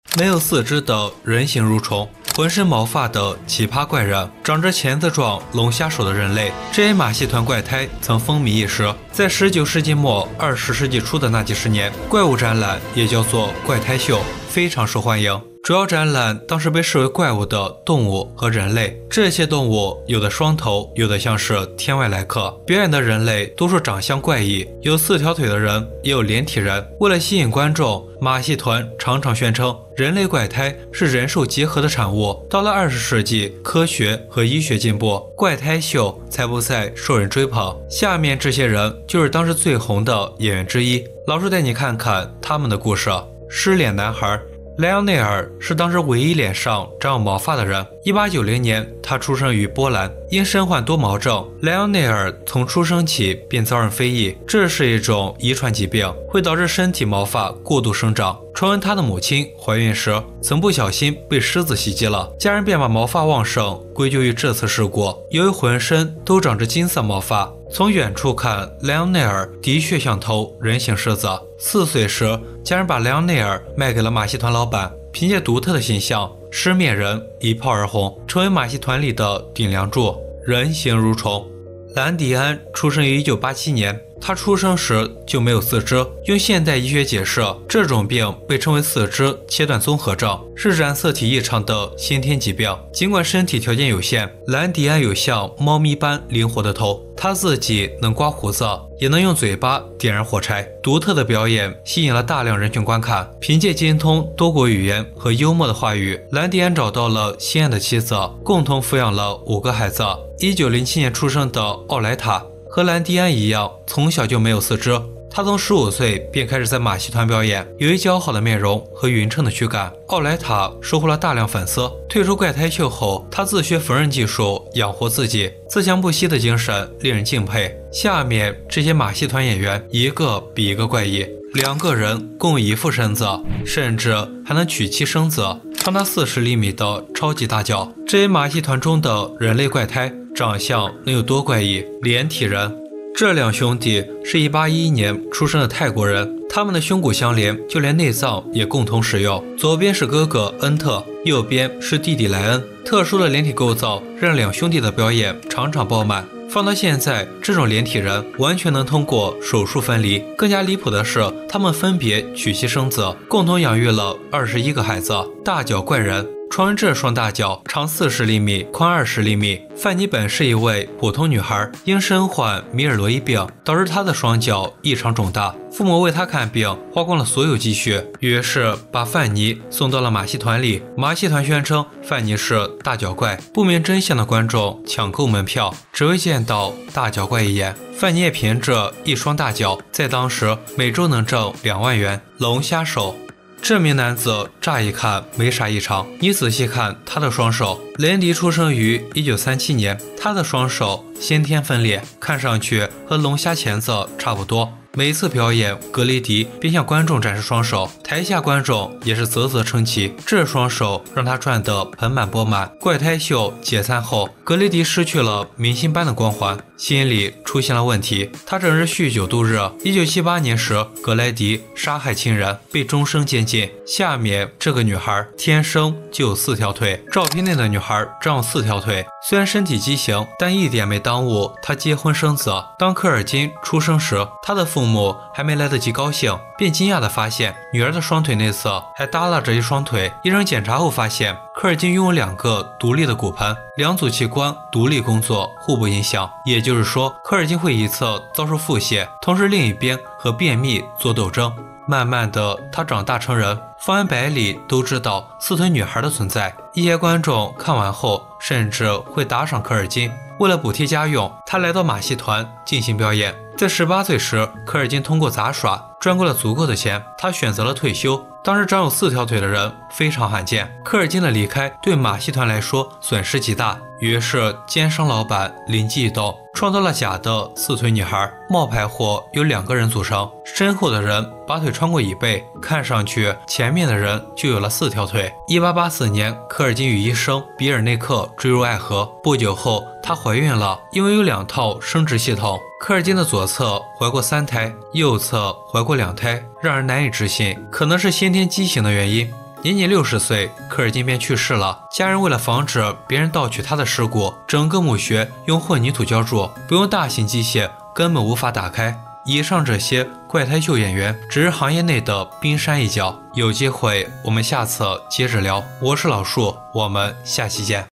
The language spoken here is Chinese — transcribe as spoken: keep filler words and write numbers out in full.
没有四肢的人形蠕虫，浑身毛发的奇葩怪人，长着钳子状龙虾手的人类，这些马戏团怪胎曾风靡一时。在十九世纪末二十世纪初的那几十年，怪物展览也叫做怪胎秀，非常受欢迎。主要展览当时被视为怪物的动物和人类，这些动物有的双头，有的像是天外来客。表演的人类多数长相怪异，有四条腿的人，也有连体人。为了吸引观众，马戏团常常宣称人类怪胎是人兽结合的产物。到了二十世纪，科学和医学进步，怪胎秀才不再受人追捧。下面这些人就是当时最红的演员之一，老师带你看看他们的故事。失脸男孩莱昂内尔是当时唯一脸上长有毛发的人。一八九零年，他出生于波兰，因身患多毛症，莱昂内尔从出生起便遭人非议。这是一种遗传疾病，会导致身体毛发过度生长。传闻他的母亲怀孕时曾不小心被狮子袭击了，家人便把毛发旺盛归咎于这次事故。由于浑身都长着金色毛发，从远处看，莱昂内尔的确像头人形狮子。四岁时，家人把莱昂内尔卖给了马戏团老板，凭借独特的形象，狮面人一炮而红，成为马戏团里的顶梁柱。人形蠕虫兰迪安出生于一九八七年，他出生时就没有四肢，用现代医学解释，这种病被称为四肢切断综合症，是染色体异常的先天疾病。尽管身体条件有限，兰迪安有像猫咪般灵活的头，他自己能刮胡子，也能用嘴巴点燃火柴。独特的表演吸引了大量人群观看。凭借精通多国语言和幽默的话语，兰迪安找到了心爱的妻子，共同抚养了五个孩子。一九零七年出生的奥莱塔和兰迪安一样，从小就没有四肢。他从十五岁便开始在马戏团表演，由于姣好的面容和匀称的躯干，奥莱塔收获了大量粉丝。退出怪胎秀后，他自学缝纫技术养活自己，自强不息的精神令人敬佩。下面这些马戏团演员一个比一个怪异，两个人共一副身子，甚至还能娶妻生子，长达四十厘米的超级大脚。这些马戏团中的人类怪胎长相能有多怪异？连体人，这两兄弟是一八一一年出生的泰国人，他们的胸骨相连，就连内脏也共同使用。左边是哥哥恩特，右边是弟弟莱恩。特殊的连体构造让两兄弟的表演场场爆满。放到现在，这种连体人完全能通过手术分离。更加离谱的是，他们分别娶妻生子，共同养育了二十一个孩子。大脚怪人，传闻这双大脚长四十厘米，宽二十厘米。范妮本是一位普通女孩，因身患米尔罗伊病，导致她的双脚异常肿大。父母为她看病花光了所有积蓄，于是把范妮送到了马戏团里。马戏团宣称范妮是大脚怪，不明真相的观众抢购门票，只为见到大脚怪一眼。范妮也凭着一双大脚，在当时每周能挣两万元。龙虾手，这名男子乍一看没啥异常，你仔细看他的双手。雷恩迪出生于一九三七年，他的双手先天分裂，看上去和龙虾钳子差不多。每次表演，格雷迪便向观众展示双手，台下观众也是啧啧称奇，这双手让他赚得盆满钵满。怪胎秀解散后，格雷迪失去了明星般的光环，心理出现了问题，他整日酗酒度日。一九七八年时，格莱迪杀害亲人，被终生监禁。下面这个女孩天生就有四条腿，照片内的女孩长有四条腿，虽然身体畸形，但一点没耽误她结婚生子。当科尔金出生时，他的父母还没来得及高兴，便惊讶地发现女儿的双腿内侧还耷拉着一双腿。医生检查后发现，科尔金拥有两个独立的骨盆，两组器官独立工作，互不影响。也就是说，科尔金会一侧遭受腹泻，同时另一边和便秘做斗争。慢慢的，他长大成人，方圆百里都知道四腿女孩的存在。一些观众看完后甚至会打赏科尔金。为了补贴家用，他来到马戏团进行表演。在十八岁时，科尔金通过杂耍赚够了足够的钱，他选择了退休。当时长有四条腿的人非常罕见，科尔金的离开对马戏团来说损失极大，于是奸商老板灵机一动，创造了假的四腿女孩。冒牌货由两个人组成，身后的人把腿穿过椅背，看上去前面的人就有了四条腿。一八八四年，科尔金与医生比尔内克坠入爱河，不久后她怀孕了，因为有两套生殖系统，科尔金的左侧怀过三胎，右侧怀过两胎，让人难以置信，可能是先天畸形的原因。 年仅六十岁，科尔金便去世了。家人为了防止别人盗取他的尸骨，整个墓穴用混凝土浇筑，不用大型机械根本无法打开。以上这些怪胎秀演员只是行业内的冰山一角，有机会我们下次接着聊。我是老树，我们下期见。